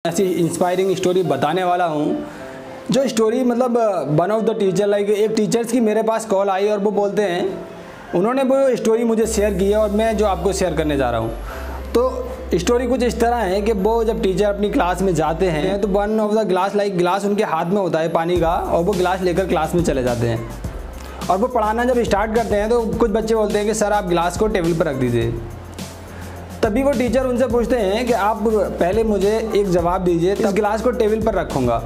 ऐसी inspiring story बताने वाला हूँ। जो स्टोरी मतलब one of the teacher like एक टीचर्स की मेरे पास कॉल आई और वो बोलते हैं, उन्होंने वो स्टोरी मुझे शेयर की है और मैं जो आपको शेयर करने जा रहा हूँ। तो स्टोरी कुछ इस तरह है कि वो जब टीचर अपनी क्लास में जाते हैं तो one of the glass like गिलास उनके हाथ में होता है पानी का, और वो गिलास लेकर क्लास में चले जाते हैं। और वो पढ़ाना जब स्टार्ट करते हैं तो कुछ बच्चे बोलते हैं कि सर आप गिलास को टेबल पर रख दीजिए। तभी वो टीचर उनसे पूछते हैं कि आप पहले मुझे एक जवाब दीजिए, इस गिलास को टेबल पर रखूँगा।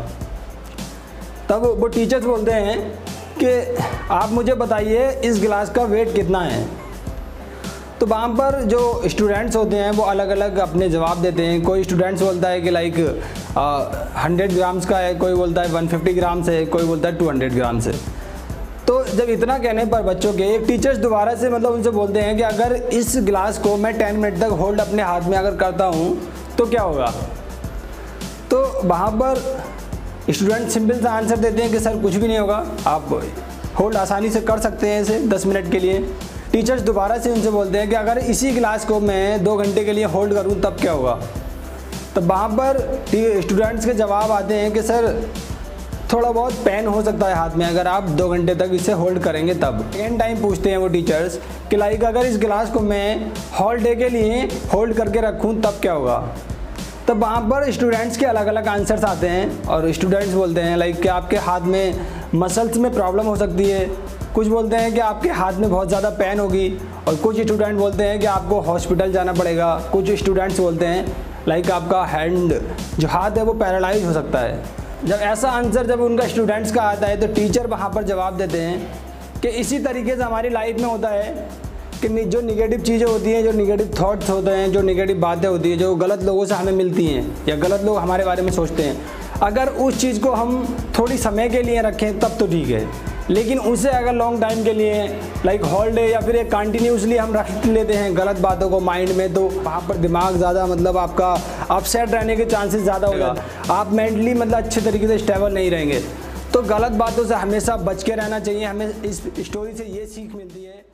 तब वो टीचर्स बोलते हैं कि आप मुझे बताइए इस गिलास का वेट कितना है। तो वहाँ पर जो स्टूडेंट्स होते हैं वो अलग अलग अपने जवाब देते हैं। कोई स्टूडेंट्स बोलता है कि लाइक 100 ग्राम्स का है, कोई बोलता है 150 ग्राम से है, कोई बोलता है 200 ग्राम से। तो जब इतना कहने पर बच्चों के एक टीचर्स दोबारा से मतलब उनसे बोलते हैं कि अगर इस गिलास को मैं 10 मिनट तक होल्ड अपने हाथ में अगर करता हूँ तो क्या होगा। तो वहाँ पर स्टूडेंट सिंपल सा आंसर देते हैं कि सर कुछ भी नहीं होगा, आप होल्ड आसानी से कर सकते हैं इसे 10 मिनट के लिए। टीचर्स दोबारा से उनसे बोलते हैं कि अगर इसी गिलास को मैं 2 घंटे के लिए होल्ड करूँ तब क्या होगा। तब वहाँ पर स्टूडेंट्स के जवाब आते हैं कि सर थोड़ा बहुत पेन हो सकता है हाथ में अगर आप 2 घंटे तक इसे होल्ड करेंगे तब। सेकेंड टाइम पूछते हैं वो टीचर्स कि लाइक अगर इस गिलास को मैं होल डे के लिए होल्ड करके रखूँ तब क्या होगा। तब वहाँ पर स्टूडेंट्स के अलग अलग आंसर्स आते हैं और स्टूडेंट्स बोलते हैं लाइक कि आपके हाथ में मसल्स में प्रॉब्लम हो सकती है, कुछ बोलते हैं कि आपके हाथ में बहुत ज़्यादा पेन होगी, और कुछ स्टूडेंट बोलते हैं कि आपको हॉस्पिटल जाना पड़ेगा। कुछ स्टूडेंट्स बोलते हैं लाइक आपका हैंड जो हाथ है वो पैरालाइज हो सकता है। जब ऐसा आंसर जब उनका स्टूडेंट्स का आता है तो टीचर वहाँ पर जवाब देते हैं कि इसी तरीके से हमारी लाइफ में होता है कि जो निगेटिव चीज़ें होती हैं, जो निगेटिव थॉट्स होते हैं, जो निगेटिव बातें होती हैं, जो गलत लोगों से हमें मिलती हैं या गलत लोग हमारे बारे में सोचते हैं, अगर उस चीज़ को हम थोड़ी समय के लिए रखें तब तो ठीक है, लेकिन उसे अगर लॉन्ग टाइम के लिए लाइक होल डे या फिर एक कंटिन्यूसली हम रख लेते हैं गलत बातों को माइंड में, तो वहाँ पर दिमाग ज़्यादा मतलब आपका अपसेट रहने के चांसेस ज़्यादा होगा। आप मेंटली मतलब अच्छे तरीके से स्टेबल नहीं रहेंगे। तो गलत बातों से हमेशा बच के रहना चाहिए। हमें इस स्टोरी से ये सीख मिलती है।